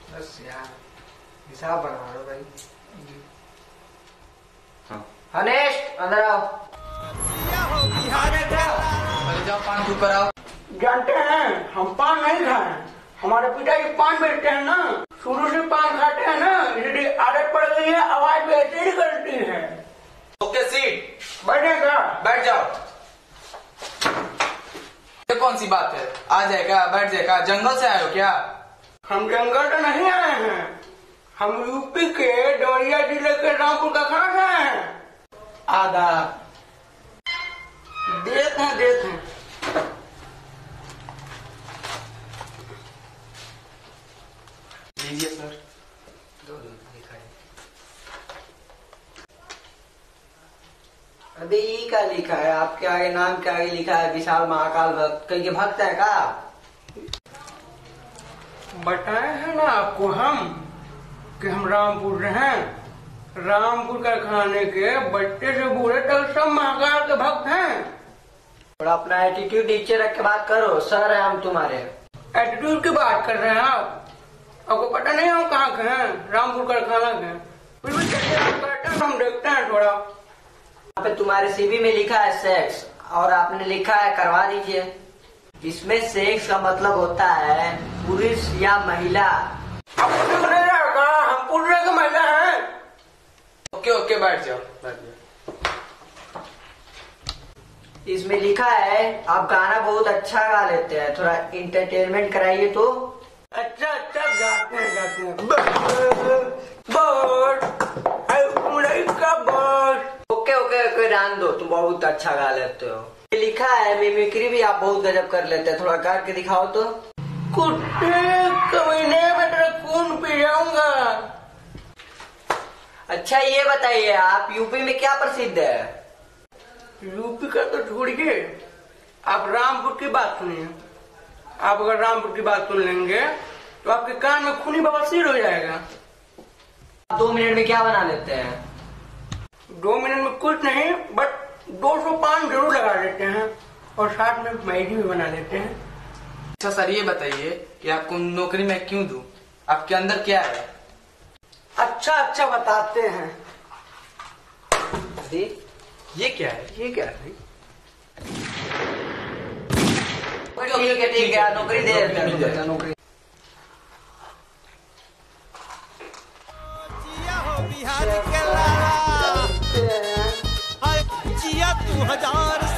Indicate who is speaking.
Speaker 1: बस यार हिसाब बना लो भाई।
Speaker 2: हाँ
Speaker 1: हनेश अंदर आओ।
Speaker 2: पहले जाओ पान छू कर आओ।
Speaker 3: जानते हैं हम पान नहीं खाए, हमारे पिताजी पान बेचते हैं ना, शुरू से पान खाते हैं ना, इसलिए आदत पड़ गई है, आवाज भी ऐसे ही करती है।
Speaker 2: ओके सीट
Speaker 3: बैठेगा?
Speaker 2: बैठ जाओ। ये कौन सी बात है, आ जाएगा बैठ जाएगा, जंगल से आए हो क्या?
Speaker 3: हम जंगल तो नहीं आए हैं, हम यूपी के डोरिया जिले के रामपुर का खाना खाए हैं। आधा देखें
Speaker 2: लीजिए सर।
Speaker 1: दो दिखाई। अबे ये क्या लिखा है आपके आगे, नाम के आगे लिखा है विशाल महाकाल भक्त, कहीं के भक्त है का?
Speaker 3: बताए हैं ना आपको हम कि हम रामपुर हैं, रामपुर कारखाने के बच्चे से बूढ़े तक सब महाकाल के भक्त हैं।
Speaker 1: थोड़ा अपना एटीट्यूड नीचे रख के बात करो, सर है हम तुम्हारे।
Speaker 3: एटीट्यूड की बात कर रहे हैं आप? आपको पता नहीं हम कहाँ के हैं? रामपुर कारखाना के। फिर भी कैसे आप करते हैं, हम देखते हैं थोड़ा।
Speaker 1: यहाँ पे तुम्हारे सीवी में लिखा है सेक्स और आपने लिखा है करवा दीजिए। इसमें सेक्स का मतलब होता है पुरुष या महिला।
Speaker 3: आपको नहीं रहेगा हम पुरुष की महिला हैं?
Speaker 2: ओके ओके बैठ जाओ बैठ जाओ।
Speaker 1: इसमें लिखा है आप गाना बहुत अच्छा गा लेते हैं, थोड़ा इंटरटेनमेंट कराइए तो।
Speaker 3: अच्छा गाते हैं
Speaker 1: ओके ओके ओके रहने दो, तुम बहुत अच्छा गा लेते हो। ये लिखा है मिमिक्री भी आप बहुत गजब कर लेते हैं, थोड़ा गा के दिखाओ तो।
Speaker 3: कुत्ते कमीने में तेरा खून पी जाऊंगा।
Speaker 1: अच्छा ये बताइए आप यूपी में क्या प्रसिद्ध है?
Speaker 3: यूपी का तो छोड़िए, आप रामपुर की बात सुनिए। आप अगर रामपुर की बात सुन लेंगे तो आपके कान में खूनी बवासीर हो जाएगा।
Speaker 1: आप 2 मिनट में क्या बना लेते हैं?
Speaker 3: 2 मिनट में कुछ नहीं, बट 200 पान जरूर लगा लेते हैं और साथ में मैगी भी बना लेते हैं।
Speaker 2: अच्छा सर ये बताइए कि आपको नौकरी में क्यों दूं, आपके अंदर क्या है?
Speaker 3: अच्छा बताते हैं।
Speaker 2: ये क्या है?
Speaker 3: ये क्या है?
Speaker 1: ठीक है नौकरी दे देते हैं, नौकरी।
Speaker 4: बिहार के लाला जिया 2000